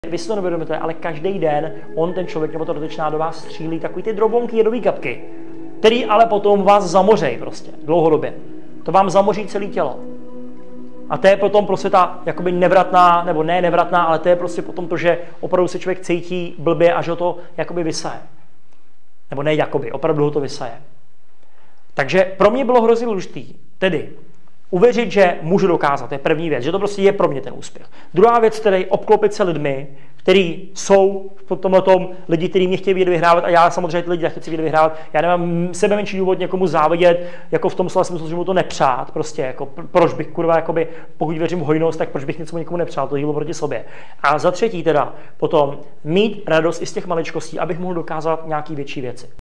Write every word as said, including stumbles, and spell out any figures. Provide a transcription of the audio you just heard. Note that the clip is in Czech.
Vy si to neuvědomíte, ale každý den on, ten člověk nebo ta dotyčná do vás střílí takový ty drobonky, jedový kapky, který ale potom vás zamořejí prostě dlouhodobě. To vám zamoří celé tělo. A to je potom prostě ta jakoby nevratná, nebo ne nevratná, ale to je prostě potom to, že opravdu se člověk cítí blbě a že ho to jakoby vysaje. Nebo ne jakoby, opravdu ho to vysaje. Takže pro mě bylo hrozně důležité, tedy uvěřit, že můžu dokázat, to je první věc, že to prostě je pro mě ten úspěch. Druhá věc, tedy obklopit se lidmi, kteří jsou v tomhletom lidi, kteří mě chtějí vidět vyhrávat a já samozřejmě ty lidi chci vidět vyhrávat. Já nemám sebe menší důvod někomu závidět, jako v tom slova smyslu, že mu to nepřát, prostě jako proč bych kurva, jakoby, pokud věřím v hojnost, tak proč bych něco někomu nepřál, to dílo proti sobě. A za třetí teda potom mít radost i z těch maličkostí, abych mohl dokázat nějaký větší věci.